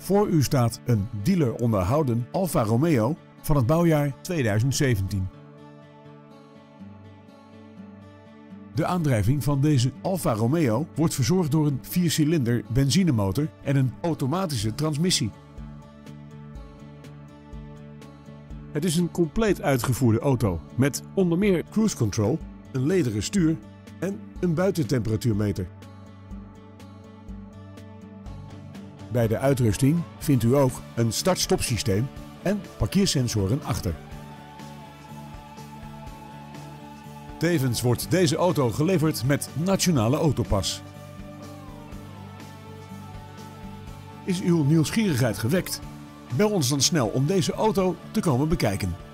Voor u staat een dealer onderhouden Alfa Romeo van het bouwjaar 2017. De aandrijving van deze Alfa Romeo wordt verzorgd door een 4-cilinder benzinemotor en een automatische transmissie. Het is een compleet uitgevoerde auto met onder meer cruise control, een lederen stuur en een buitentemperatuurmeter. Bij de uitrusting vindt u ook een start-stop systeem en parkeersensoren achter. Tevens wordt deze auto geleverd met Nationale Autopas. Is uw nieuwsgierigheid gewekt? Bel ons dan snel om deze auto te komen bekijken.